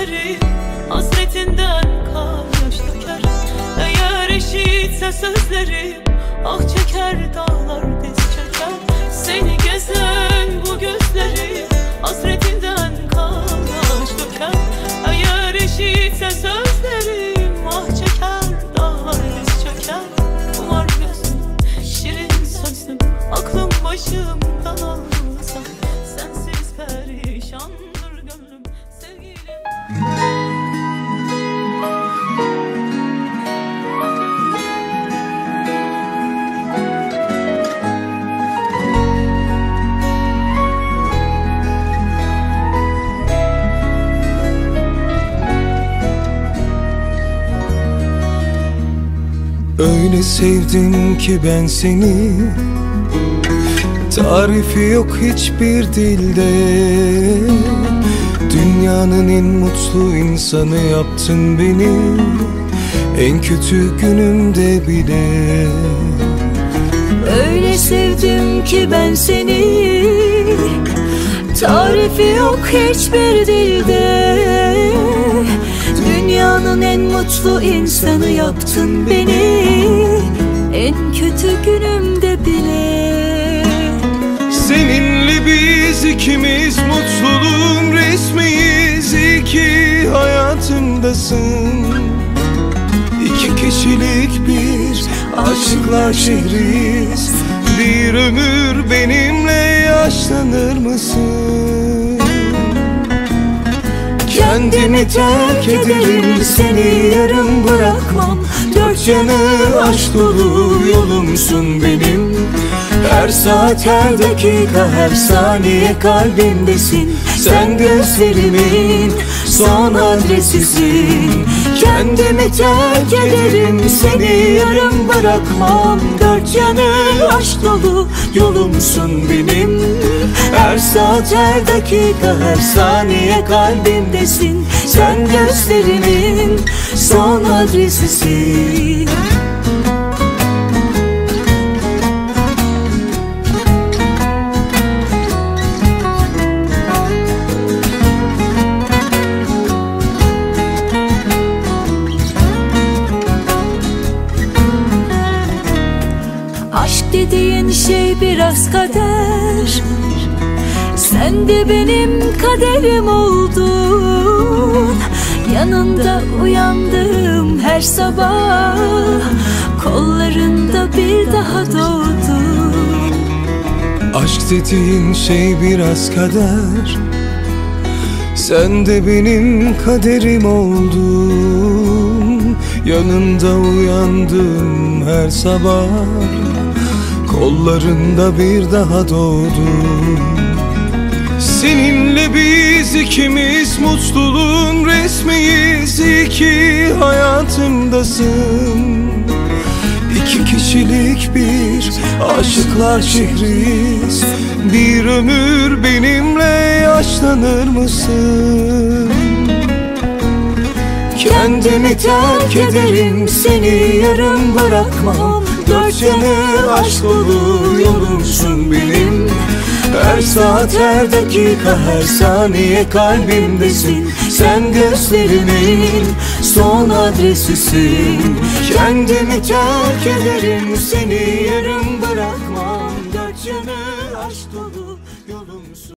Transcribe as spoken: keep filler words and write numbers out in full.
gözlerim hasretinden kan yaş döker. Eğer eşitse sözlerim ah çeker, dağlar diz çeker. Seni gezen bu gözlerim hasretinden kan yaş döker. Eğer eşitse sözlerim ah çeker, dağlar diz çeker. Kumar gözüm, şirin sözüm, aklım başımdan alsa, sensiz perişandır gönlüm sevgilim. Öyle sevdim ki ben seni, tarifi yok hiçbir dilde. Dünyanın en mutlu insanı yaptın beni, en kötü günümde bile. Öyle sevdim ki ben seni, tarifi yok hiçbir dilde. Dünyanın en mutlu insanı yaptın beni, en kötü günümde bile. Seninle biz ikimiz mutluluğun resmiyiz. İyi ki hayatımdasın. İki kişilik bir aşıklar şehriyiz. Bir ömür benimle yaşlanır mısın? Kendimi terk ederim, seni yarım bırakmam. Dört yanı aşk dolu yolumsun benim. Her saat, her dakika, her saniye kalbimdesin. Sen gözlerimin son adresisin. Kendimi terk ederim, seni yarım bırakmam. Dört yanı aşk dolu yolumsun benim. Her saat, her dakika, her saniye kalbimdesin. Sen gözlerimin son adresisin. Aşk dediğin şey biraz kader. Sen de benim kaderim oldun. Yanında uyandım her sabah, kollarında bir daha doğdum. Aşk dediğin şey biraz kader. Sen de benim kaderim oldun. Yanında uyandım her sabah, kollarında bir daha doğdum. Seninle biz ikimiz mutluluğun resmiyiz. İyi ki hayatımdasın. İki kişilik bir aşıklar şehriyiz. Bir ömür benimle yaşlanır mısın? Kendimi terk ederim, seni yarım bırakmam. Dört yanı aşk dolu yolumsun benim. Her saat, her dakika, her saniye kalbimdesin. Sen gözlerimin son adresisin. Kendimi terk ederim, seni yarım bırakmam. Dört yanı aşk dolu yolumsun.